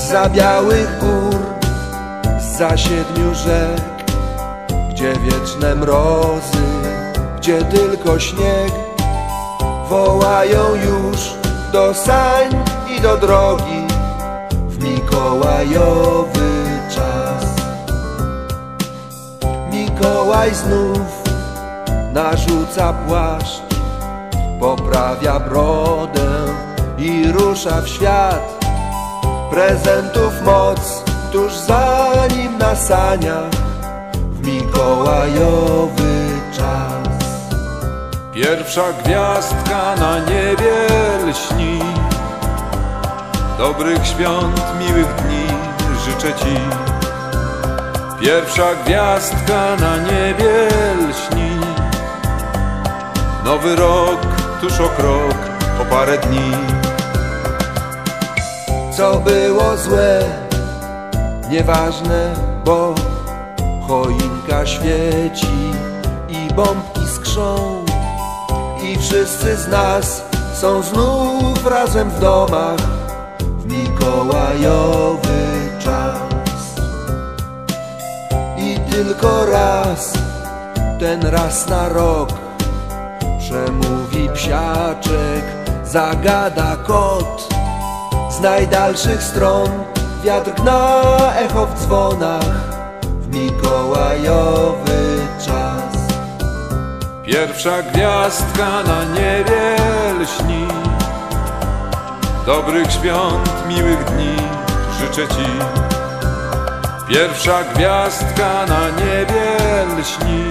Zza białych gór, zza 7 rzek, gdzie wieczne mrozy, gdzie tylko śnieg, wołają już do sań i do drogi w mikołajowy czas. Mikołaj znów narzuca płaszcz, poprawia brodę i rusza w świat. Prezentów moc tuż za nim na saniach w mikołajowy czas. Pierwsza gwiazdka na niebie lśni, dobrych świąt, miłych dni życzę Ci. Pierwsza gwiazdka na niebie lśni, nowy rok tuż o krok, o parę dni. Co było złe, nieważne, bo choinka świeci i bombki skrzą i wszyscy z nas są znów razem w domach w mikołajowy czas. I tylko raz, ten raz na rok, przemówi psiaczek, zagada kot. Z najdalszych stron wiatr gna echo w dzwonach w mikołajowy czas. Pierwsza gwiazdka na niebie lśni, dobrych świąt, miłych dni życzę Ci. Pierwsza gwiazdka na niebie lśni,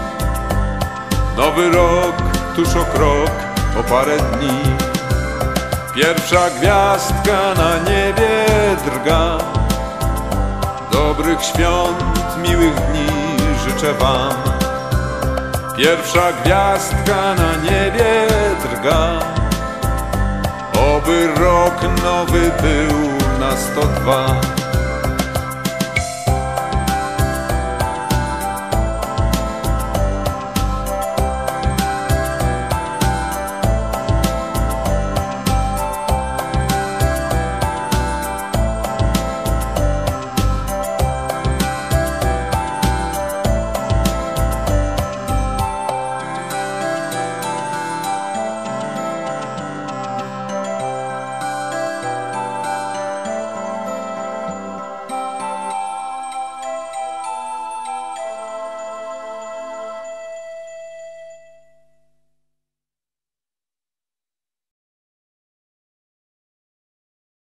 nowy rok tuż o krok, o parę dni. Pierwsza gwiazdka na niebie drga, dobrych świąt, miłych dni życzę Wam. Pierwsza gwiazdka na niebie drga, oby rok nowy był na 102.